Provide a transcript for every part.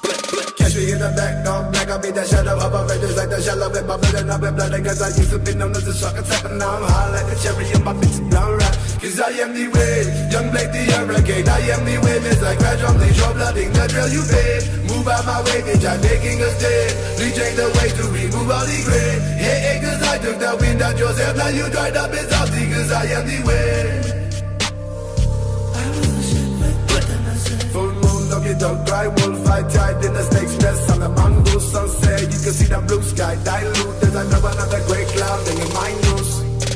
Catch me in the back, on black, I'll be that shadow of a red, just like the shallow in my blood and I've been blooding. Cause I used to be known as a shark attack, and now I'm high like the cherry and my bitch is brown right. Cause I am the wave, young Blake the hurricane. I am the wave, it's like gradually your blooding. The drill you paid, move out my way, bitch, I'm making a stand. Reaching the way to remove all the gray. Hey, cause I took the wind out yourself, now you dried up and salty. Cause I am the wave. Full moon, look it, don't cry, wolf fight tied in the snake's nest. On the mango sunset, you can see the blue sky dilute. There's another great cloud in my nose.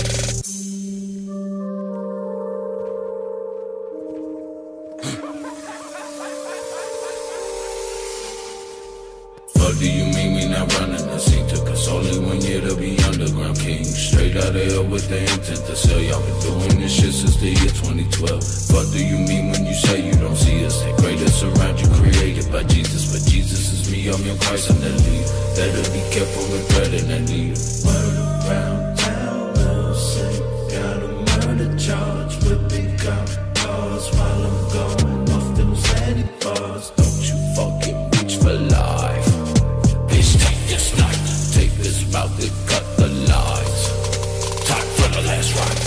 What do you mean we not running the scene? Took us only 1 year to be underground king. Straight out of here with the intent to sell. Y'all been doing this shit since the year 2012. What do you mean when you say you don't see us? That greatest around you created by Jesus. But Jesus is me, I'm your Christ, I'm the leader. Better be careful with bread and that leader. Word around town, they'll say got a murder charge with big cars while I'm going off them sandy bars. Don't you fucking reach for life. Take this knife, take this mouth and cut the lies. Time for the last ride.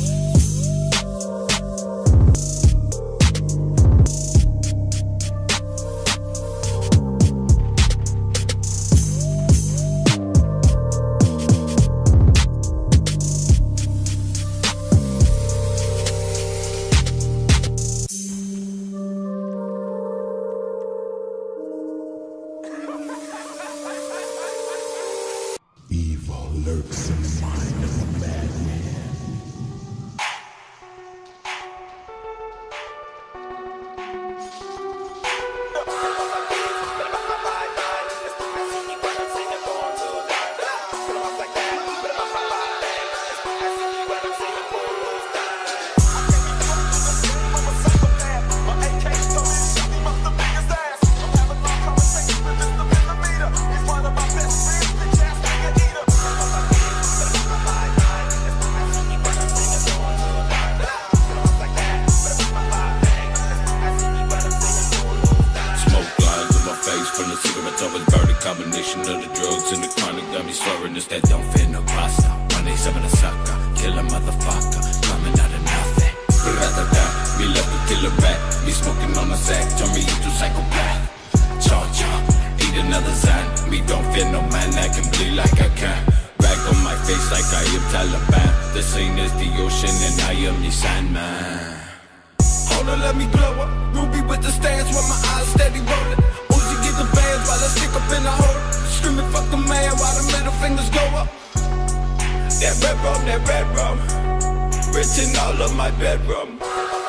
Lurks in the mind of a madman. Combination of the drugs and the chronic got me swearing this that don't fit no pasta. 187 a sucker, kill a motherfucker, coming out of nothing. We'd rather die, be left to kill a rat. Me smoking on a sack, turn me into psychopath. Charge up, eat another Zan. Me don't fear no man that can bleed like I can. Rag on my face like I am Taliban. The scene is the ocean and I am the Sandman. Hold on, let me blow up. Ruby with the stance while my eyes steady rolling. Get the bands while I stick up in the hole. Screaming fuck the man while the middle fingers go up. That red rum, rich in all of my bedroom.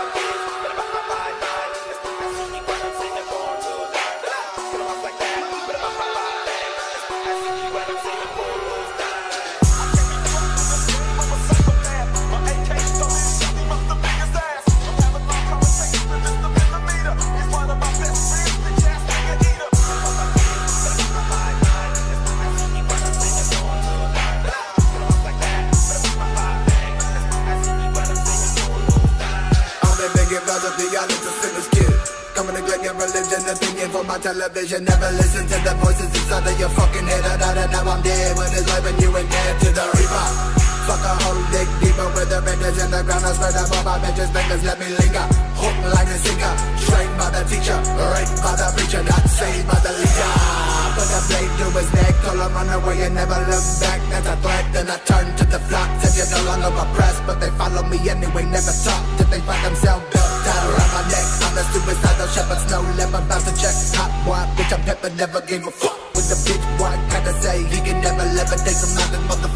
Coming to get your religion, opinion for my television. Never listen to the voices inside of your fucking head. Now I'm dead when it's live and you ain't dead to the reaper. Fuck a whole dig deeper with the benders in the ground. I spread up all my bitches, bangers, let me linger. Hook like a singer, trained by the teacher, raped by the preacher, not saved by the leader. Put a blade to his neck, told him run away and never look back. That's a threat, then I turn to the flock. Said you're no longer oppressed, but they follow me anyway. Never talk till they find themselves built tied around my neck. I'm the suicidal shepherd, snow limb, about to check. Hot boy, bitch, I'm pepper, never gave a fuck. With the bitch boy, kinda say he can never levitate from nothing, motherfucker.